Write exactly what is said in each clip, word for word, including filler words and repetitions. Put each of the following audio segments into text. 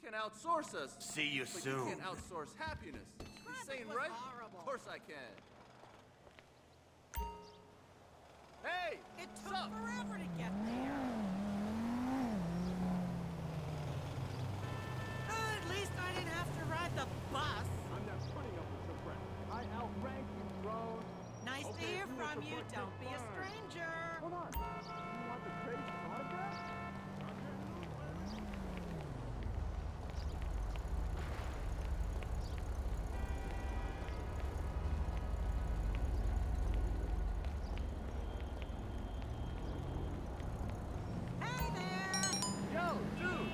can outsource us. See you but soon. You can't outsource happiness. Insane, was right? horrible. Of course I can. Hey! It what's took up? forever to get there. Uh, at least I didn't have to ride the bus. I'm not putting up with your crap. I outrank you, drone. Nice to Okay, hear you from want you. to Don't be a fine. stranger. Hold on. You want the crazy autograph? Hey there. Yo, dude!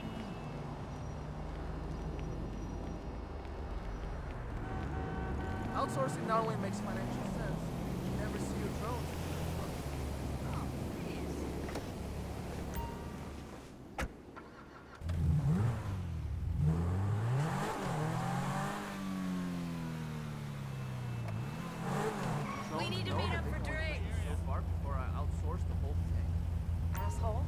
Outsourcing not only makes financial sense, you never see your drones. Oh, please. We need to meet up for drinks. So far before I outsource the whole thing. Asshole.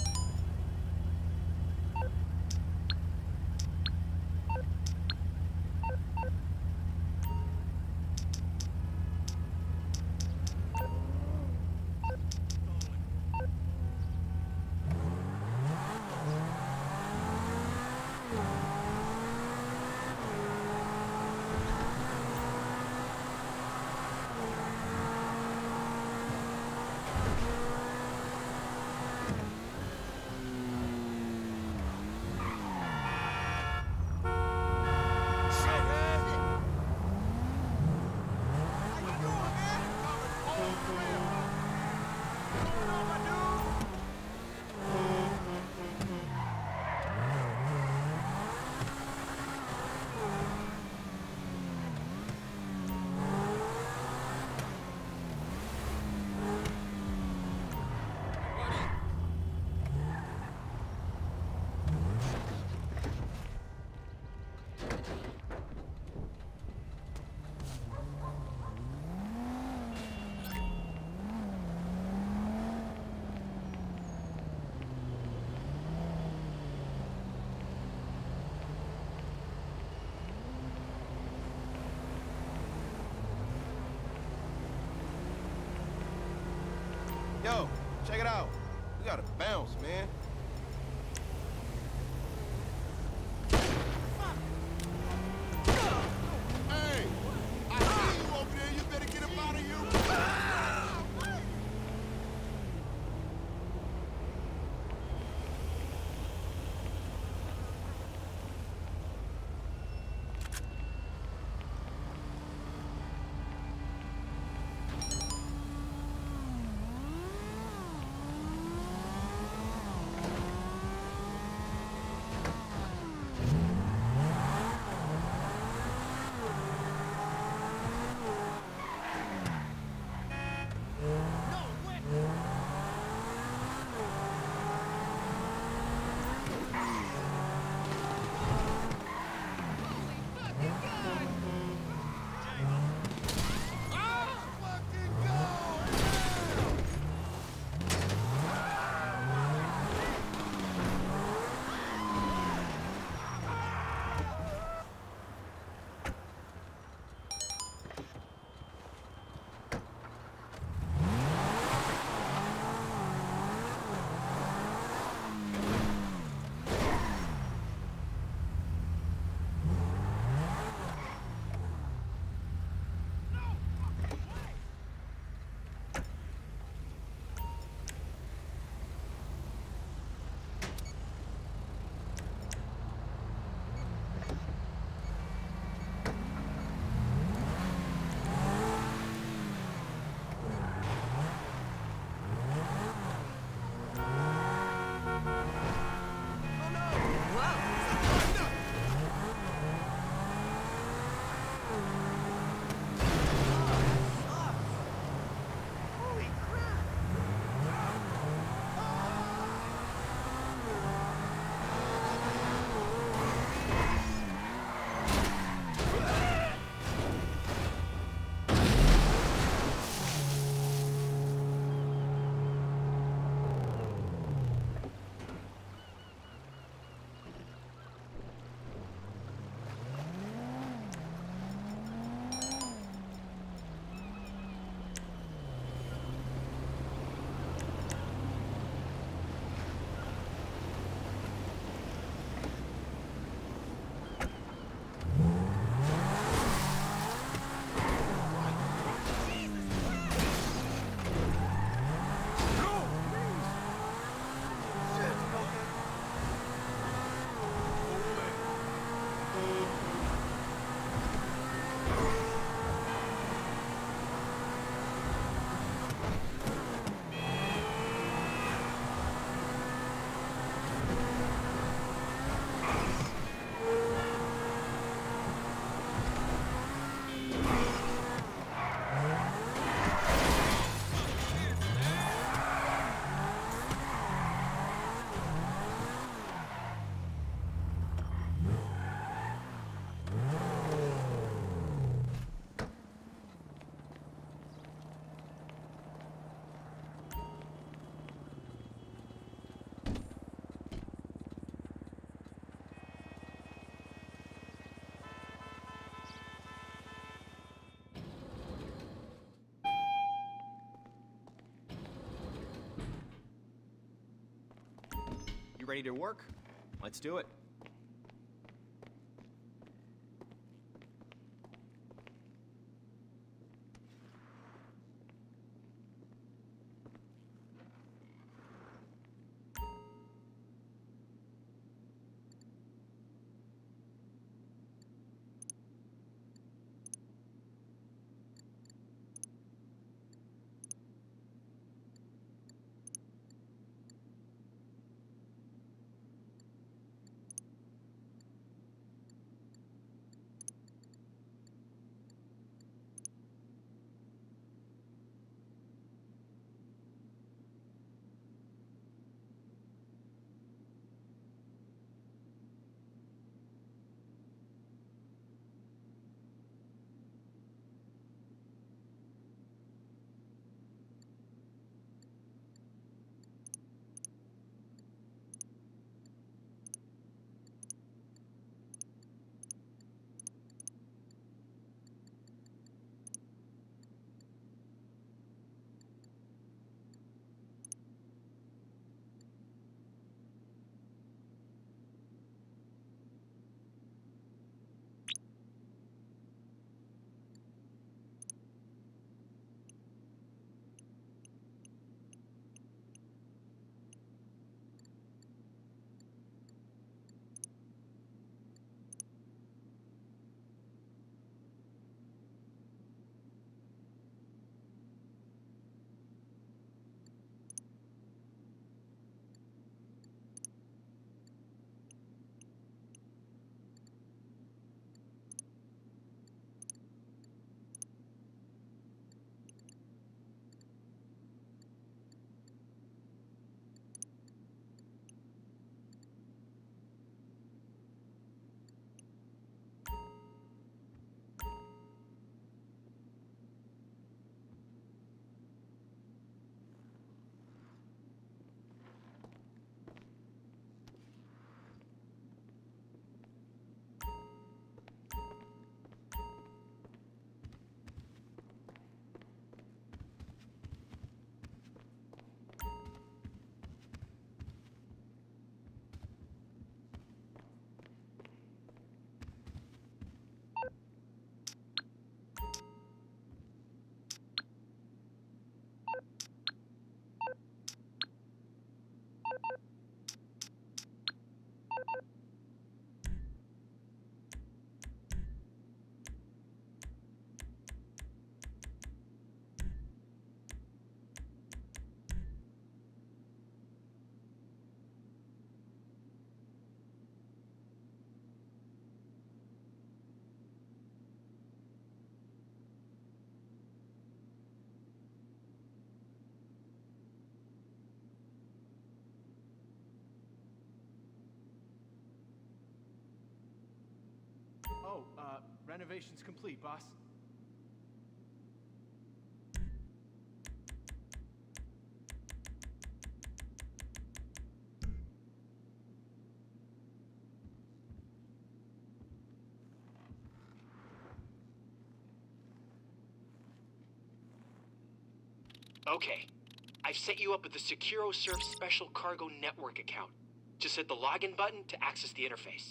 Yo, check it out. We gotta bounce, man. Hey! I see you over there. You better get him out of here. mind ready to work? Let's do it. Oh, uh, renovation's complete, boss. Okay, I've set you up with the SecuroServe Special Cargo Network account. Just hit the login button to access the interface.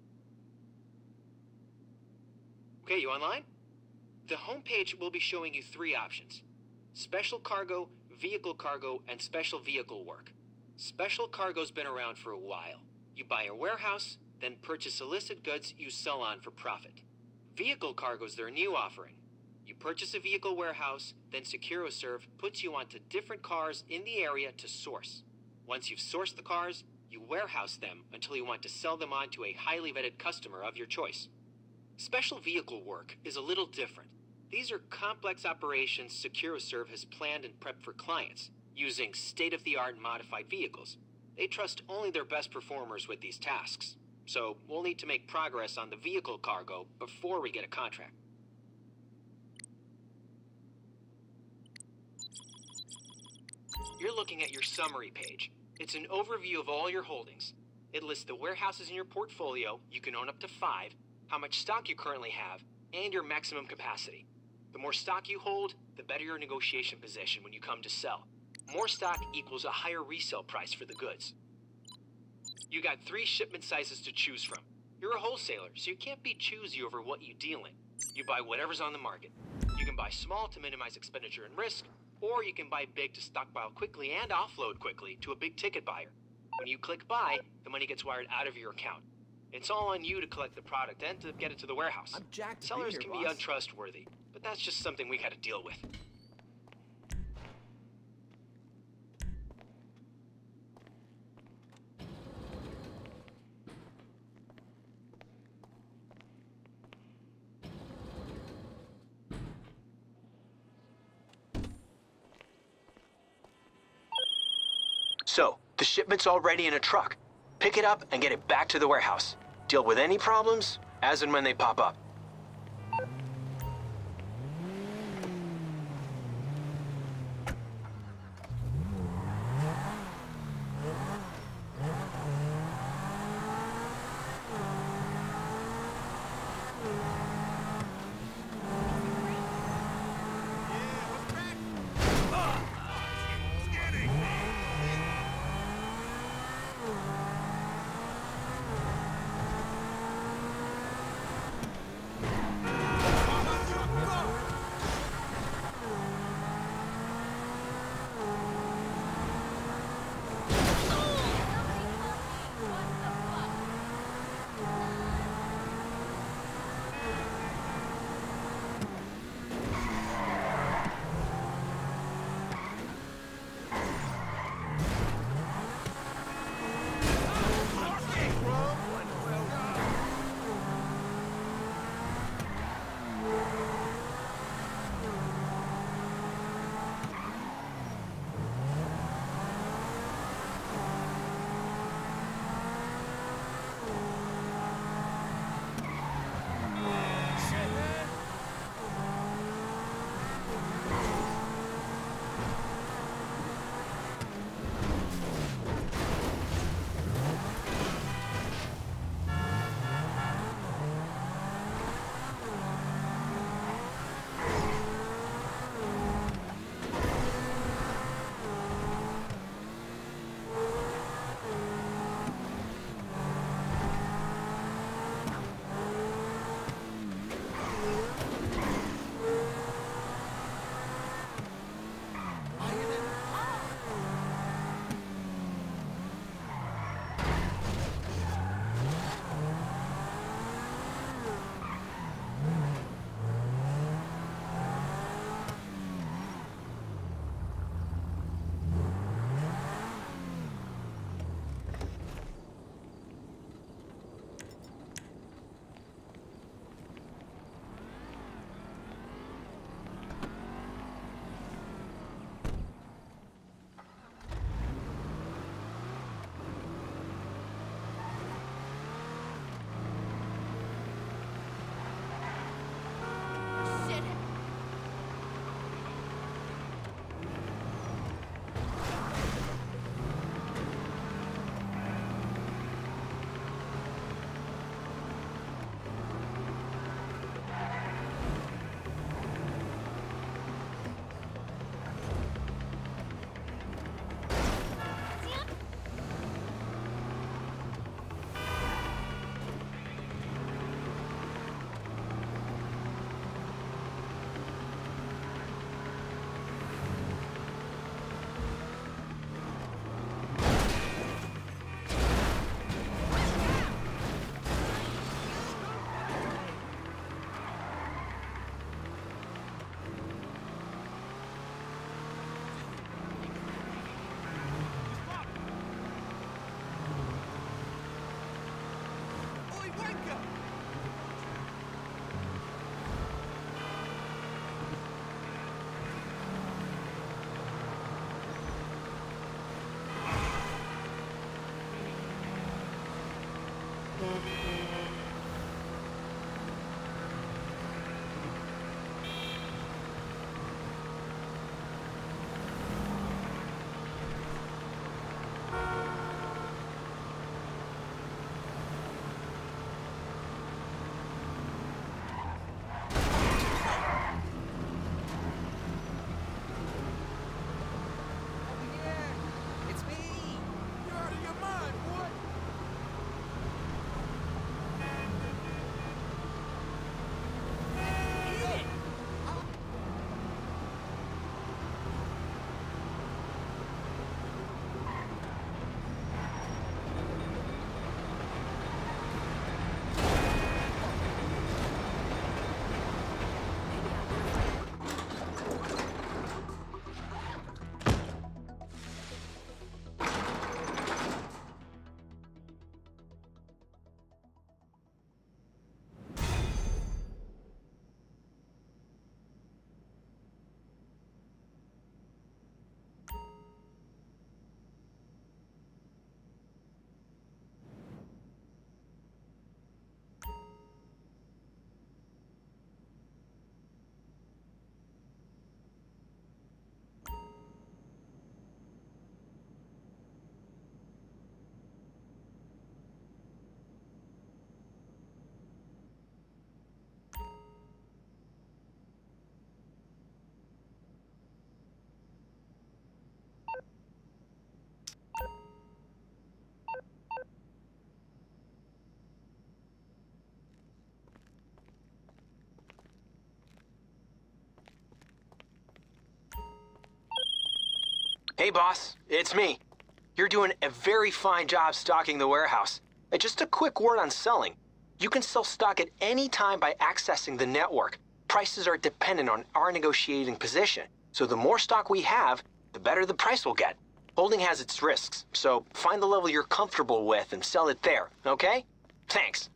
Okay, you online? The homepage will be showing you three options: Special Cargo, Vehicle Cargo, and Special Vehicle Work. Special Cargo's been around for a while. You buy a warehouse, then purchase illicit goods you sell on for profit. Vehicle Cargo's their new offering. You purchase a vehicle warehouse, then SecuroServe puts you onto different cars in the area to source. Once you've sourced the cars, you warehouse them until you want to sell them on to a highly vetted customer of your choice. Special Vehicle Work is a little different. These are complex operations SecuroServe has planned and prepped for clients, using state-of-the-art modified vehicles. They trust only their best performers with these tasks, so we'll need to make progress on the vehicle cargo before we get a contract. You're looking at your summary page. It's an overview of all your holdings. It lists the warehouses in your portfolio, you can own up to five, how much stock you currently have, and your maximum capacity. The more stock you hold, the better your negotiation position when you come to sell. More stock equals a higher resale price for the goods. You got three shipment sizes to choose from. You're a wholesaler, so you can't be choosy over what you deal in. You buy whatever's on the market. You can buy small to minimize expenditure and risk, or you can buy big to stockpile quickly and offload quickly to a big ticket buyer. When you click buy, the money gets wired out of your account. It's all on you to collect the product and to get it to the warehouse. I'm jacked to be Sellers here, can boss. be untrustworthy, but that's just something we gotta deal with. So, the shipment's already in a truck. Pick it up and get it back to the warehouse. Deal with any problems as and when they pop up. Hey, boss. It's me. You're doing a very fine job stocking the warehouse. And just a quick word on selling. You can sell stock at any time by accessing the network. Prices are dependent on our negotiating position. So the more stock we have, the better the price will get. Holding has its risks, so find the level you're comfortable with and sell it there, okay? Thanks.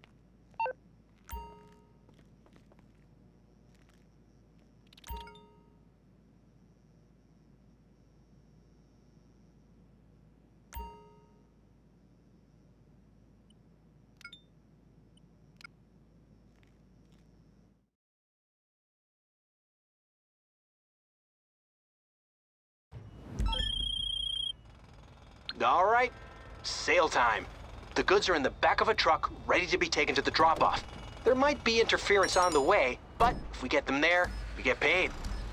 All right, sale time. The goods are in the back of a truck, ready to be taken to the drop-off. There might be interference on the way, but if we get them there, we get paid.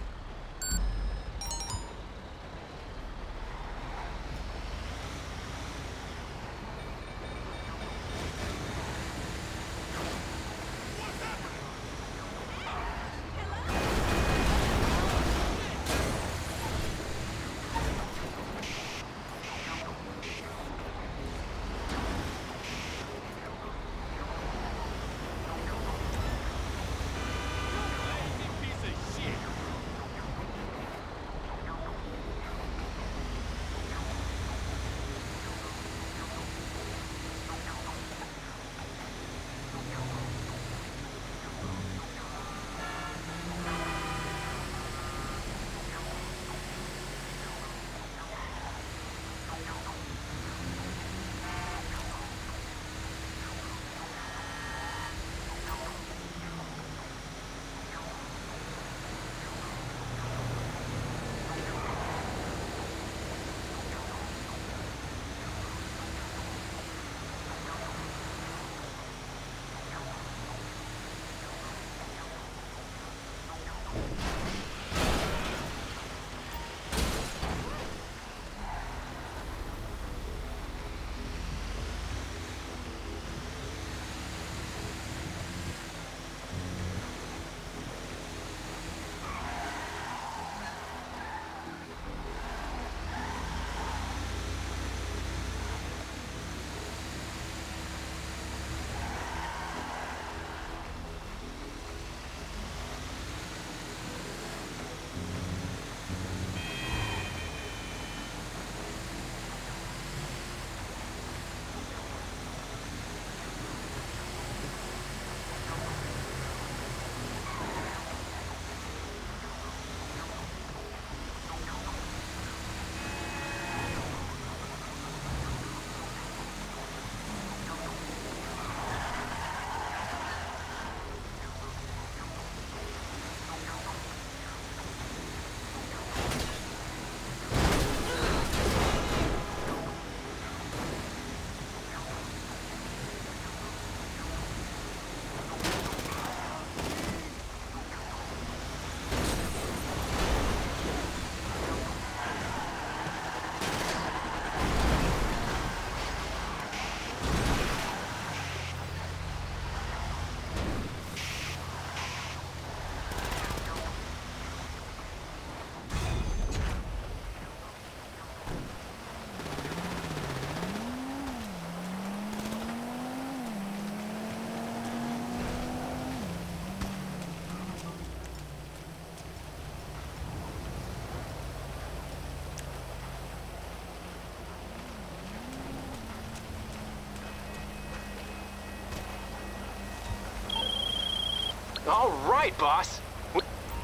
All right, boss. We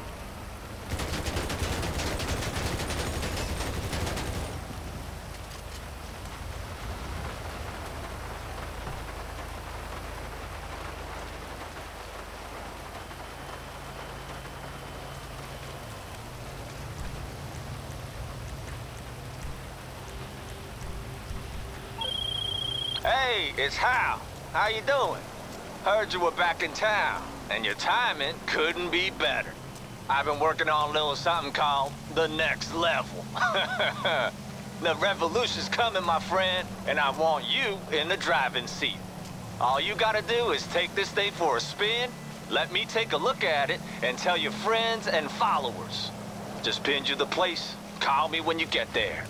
Hey, it's Hal. How you doing? Heard you were back in town, and your timing couldn't be better. I've been working on a little something called the next level. The revolution's coming, my friend, and I want you in the driving seat. All you gotta do is take this thing for a spin, let me take a look at it, and tell your friends and followers. Just pinned you the place, Call me when you get there.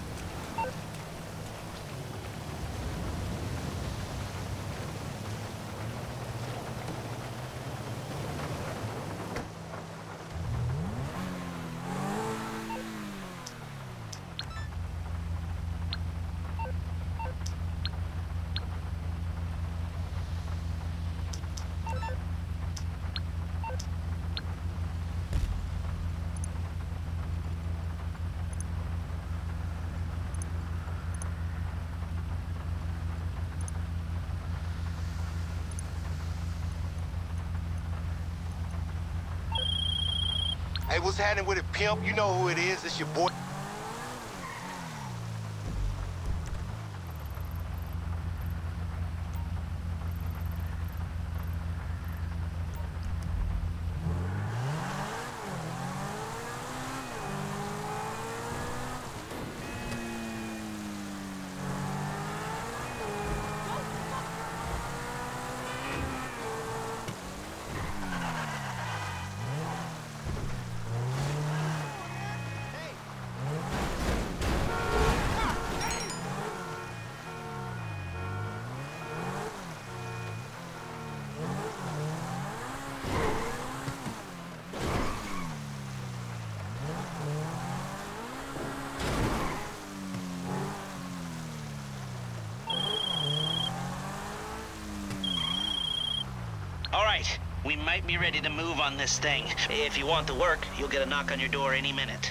Hey, what's happening with it, pimp? You know who it is. It's your boy. All right, we might be ready to move on this thing. If you want to work, you'll get a knock on your door any minute.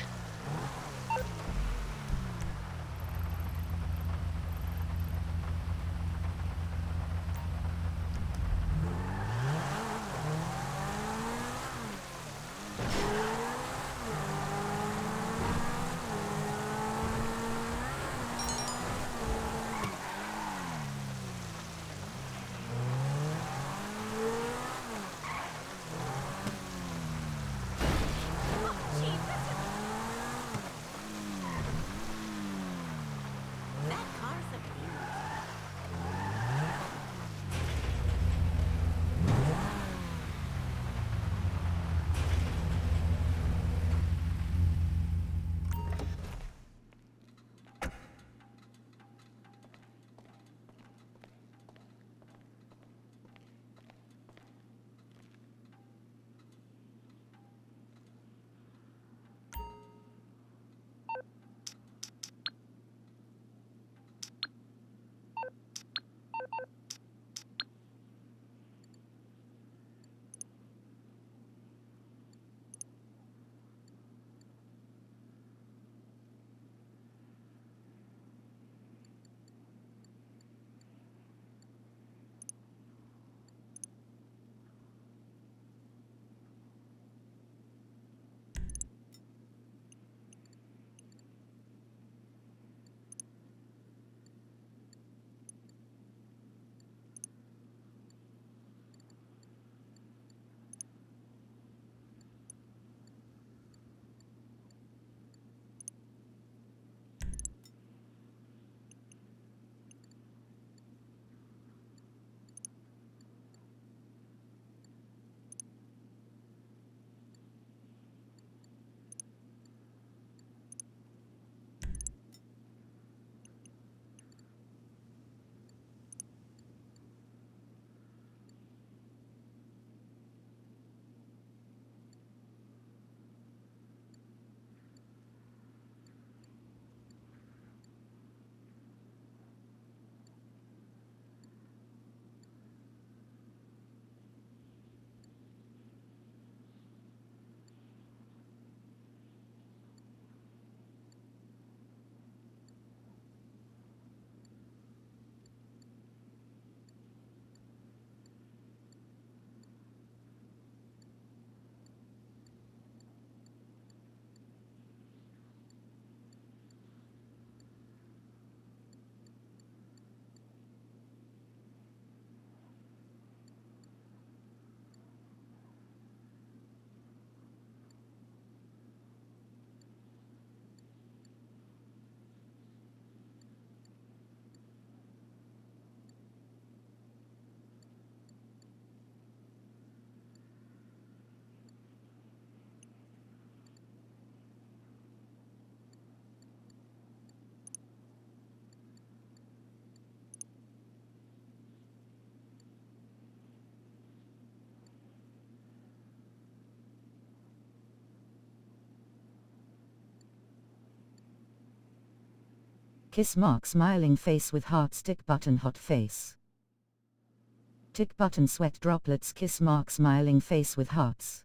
Kiss mark smiling face with heart stick button hot face. Tick button sweat droplets kiss mark smiling face with hearts.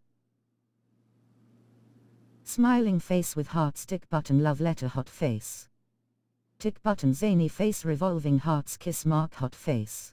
Smiling face with heart stick button love letter hot face. Tick button zany face revolving hearts kiss mark hot face.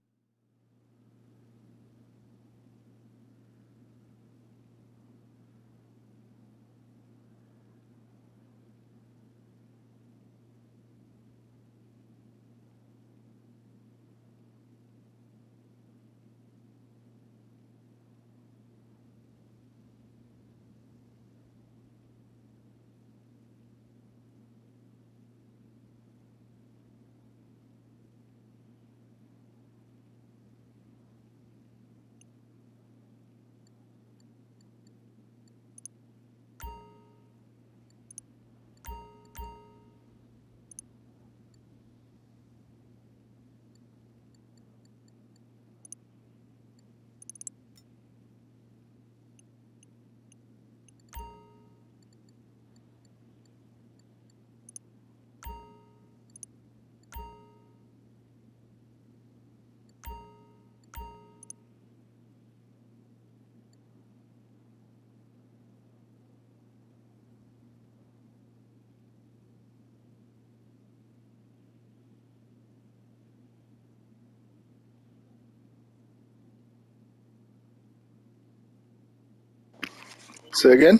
Say again?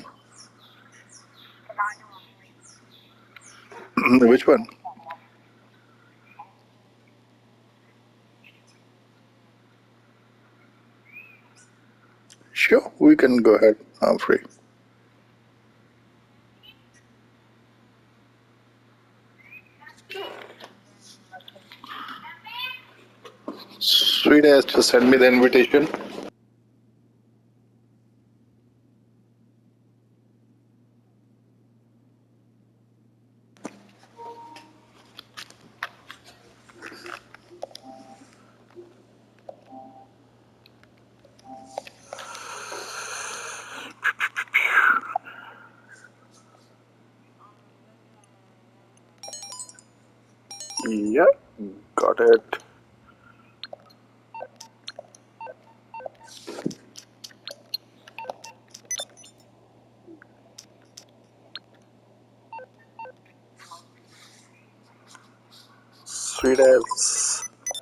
Which one? Sure, we can go ahead. I'm free. Sweet as to send me the invitation. Yeah, got it. Sweet as.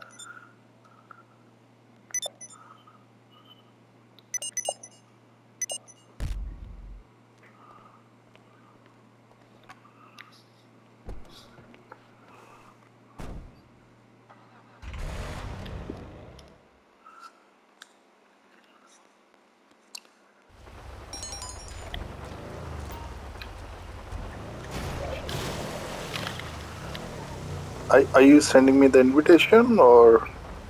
Are, are you sending me the invitation or?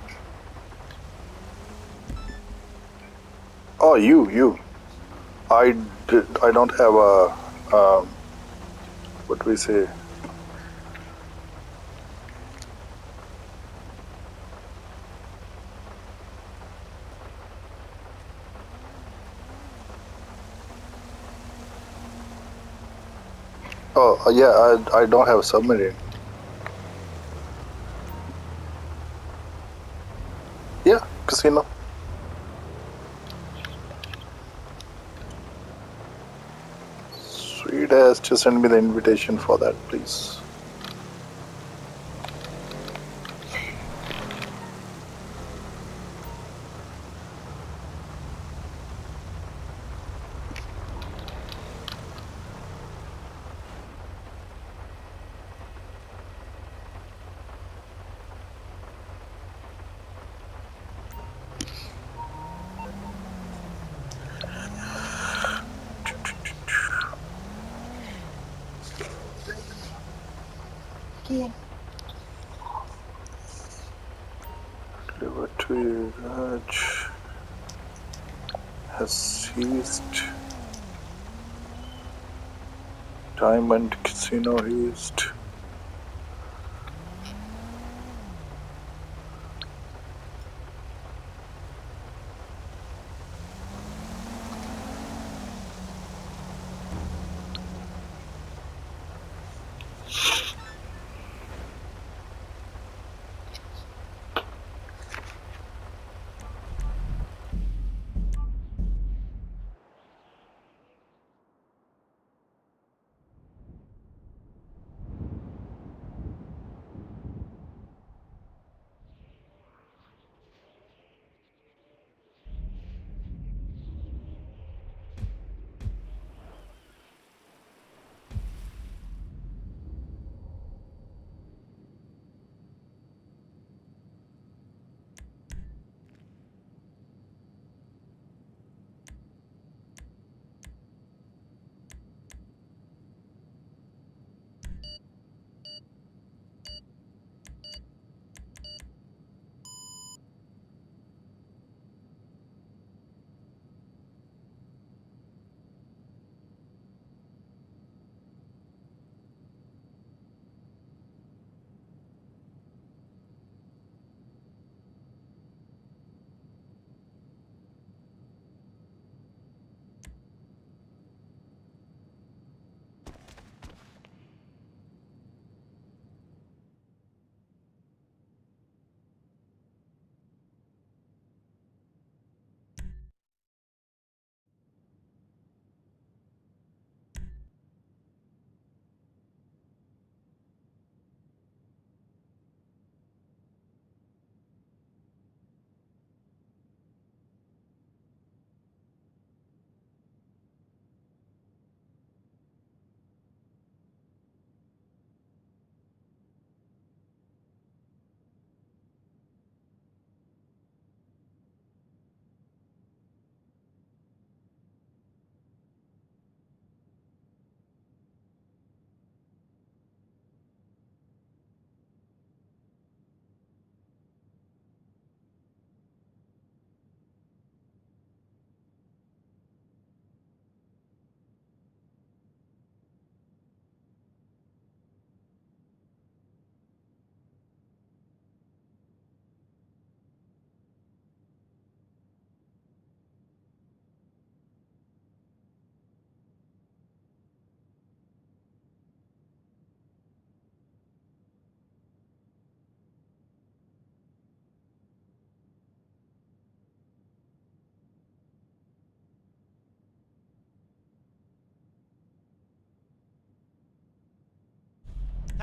Oh, you, you. I did, I don't have a, um, what do we say? Oh, yeah, I, I don't have a submarine. Yeah, casino. Sweet as to send me the invitation for that, please. Deliver to you, Raj has seized Diamond Casino East.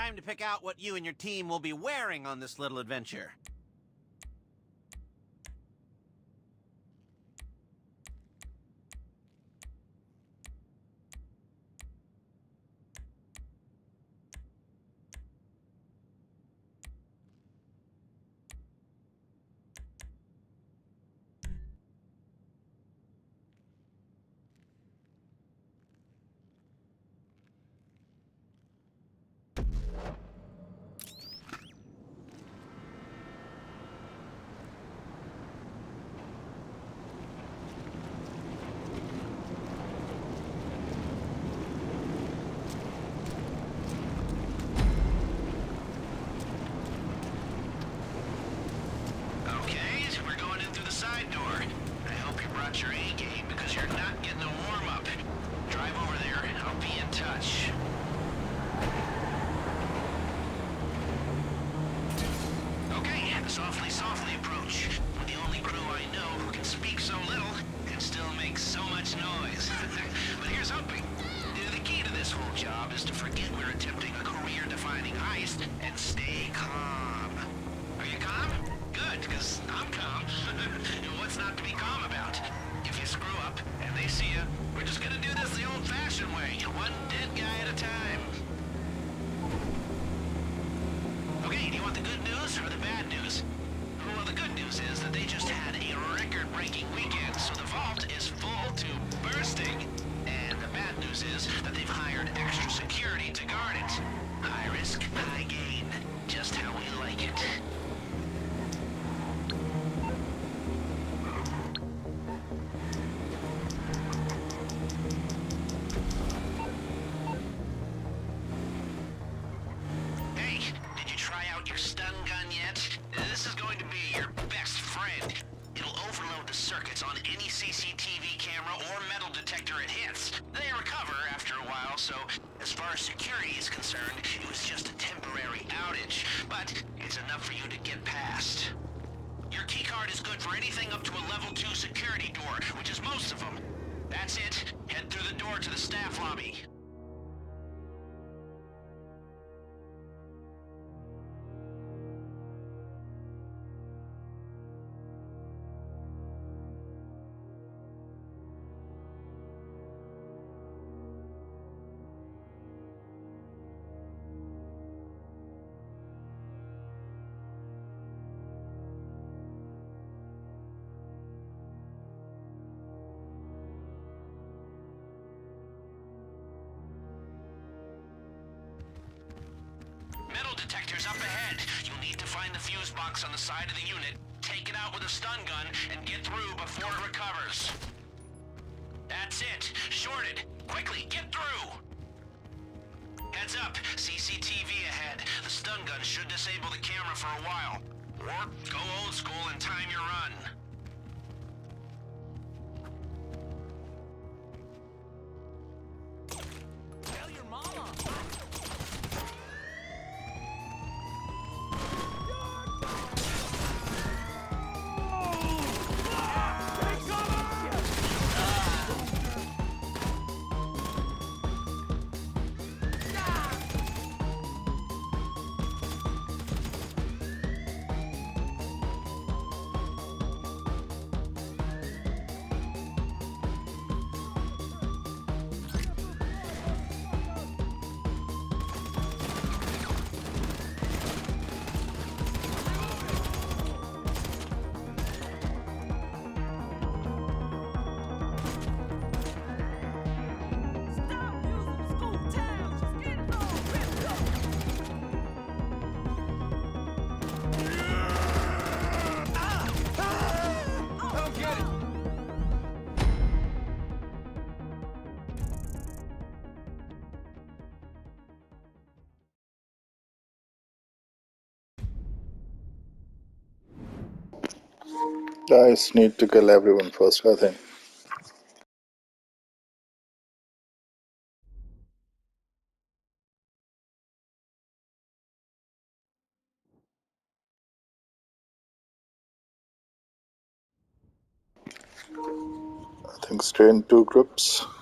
Time to pick out what you and your team will be wearing on this little adventure. Your A-game because you're not getting a warm-up. Drive over there and I'll be in touch. Okay, softly, softly approach. The only crew I know who can speak so little and still make so much noise. But here's hoping. The key to this whole job is to forget we're attempting a career-defining heist and stay calm. Are you calm? Good, because I'm calm. What's not to be calm about? If you screw up and they see you, we're just gonna do this the old-fashioned way, one dead guy at a time. Okay, do you want the good news or the bad news? Well, the good news is that they just had a record-breaking weekend, so the vault is full to bursting. And the bad news is that they've hired extra security to guard it. High risk, high gain. Just how we like it. Circuits on any C C T V camera or metal detector it hits. They recover after a while, so as far as security is concerned, it was just a temporary outage, but it's enough for you to get past. Your keycard is good for anything up to a level two security door, which is most of them. That's it. Head through the door to the staff lobby. Metal detectors up ahead. You'll need to find the fuse box on the side of the unit, take it out with a stun gun, and get through before it recovers. That's it. Shorted. Quickly, get through! Heads up. C C T V ahead. The stun gun should disable the camera for a while. Or go old school and time your run. Tell your mama! Guys need to kill everyone first, I think. I think stay in two groups.